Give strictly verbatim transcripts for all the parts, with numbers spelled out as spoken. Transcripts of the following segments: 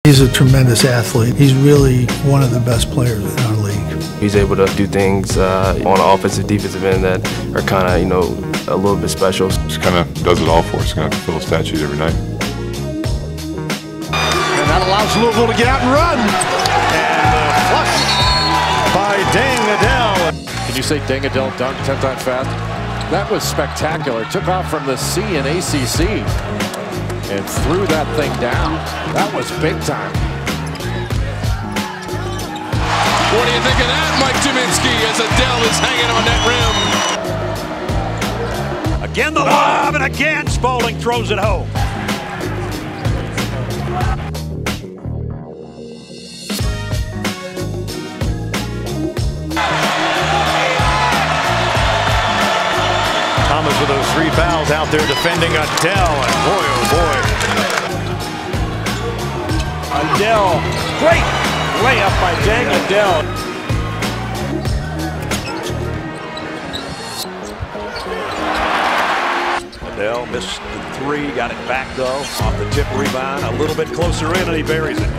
He's a tremendous athlete. He's really one of the best players in our league. He's able to do things uh, on the offensive, defensive end that are kind of, you know, a little bit special. Just kind of does it all for us. Going to fill a stat sheet every night. And that allows Louisville to get out and run. And the flush by Deng Adel. Can you say Deng Adel dunked ten times fast? That was spectacular. Took off from the C in A C C and threw that thing down. That was big time. What do you think of that, Mike Jaminski, as Adel is hanging on that rim? Again the lob, and again Spalding throws it home. Thomas with those three fouls out there defending Adel, and boy, oh boy. Adel, great layup by Deng Adel. Adel missed the three, got it back though, off the tip rebound, a little bit closer in, and he buries it.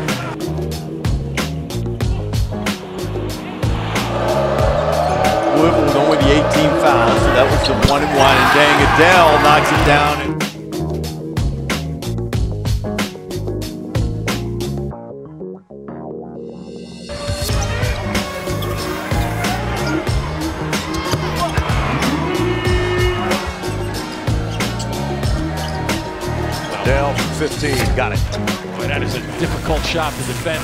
Louisville with only the eighteen fouls, so that was the one and one, and Deng Adel knocks it down. And Adel, fifteen, got it. Boy, that is a difficult shot to defend.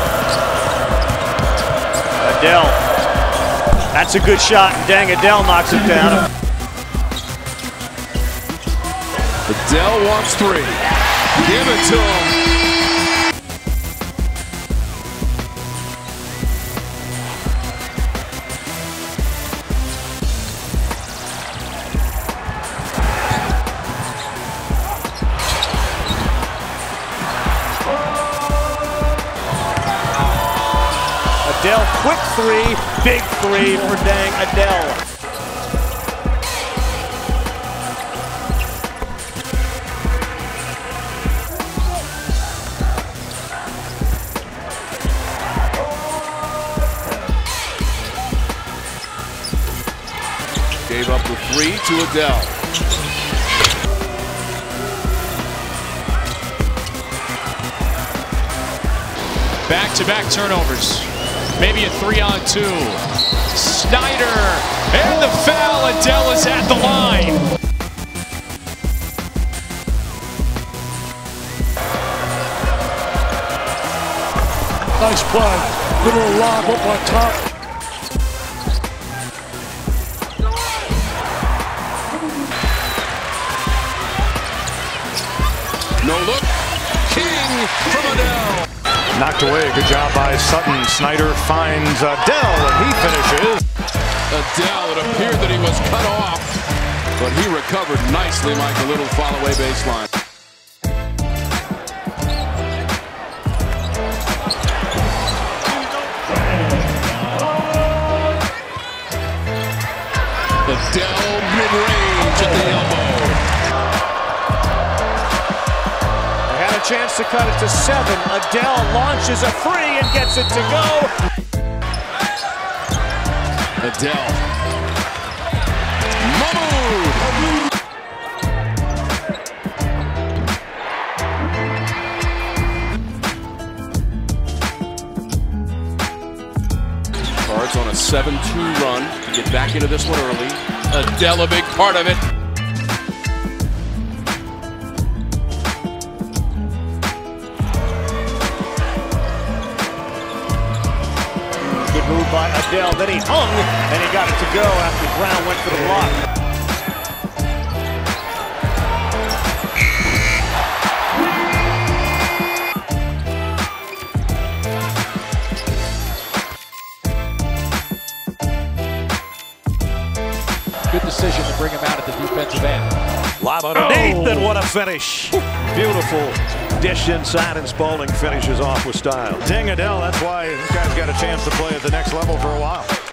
Adel, that's a good shot. Deng Adel knocks it down. Adel wants three. Give it to him. Adel, quick three, big three for Deng Adel. Gave up the three to Adel. Back-to-back turnovers. Maybe a three on two. Snyder, and the foul. Adel is at the line. Nice play. Little lob up on top. No look. King from Adel. Knocked away, good job by Sutton. Snyder finds Adel, and he finishes. Adel, it appeared that he was cut off, but he recovered nicely, Mike, a little follow-away baseline. Adel mid-range at the elbow. Chance to cut it to seven. Adel launches a three and gets it to go. Adel. Mahmoud. Cards on a seven two run to get back into this one early. Adel, a big part of it. Move by Adel, then he hung, and he got it to go after Brown went for the block. Good decision to bring him out at the defensive end. Lob underneath, oh. And what a finish. Beautiful dish inside, and Spalding finishes off with style. Deng Adel, that's why this guy's got a chance to play at the next level for a while.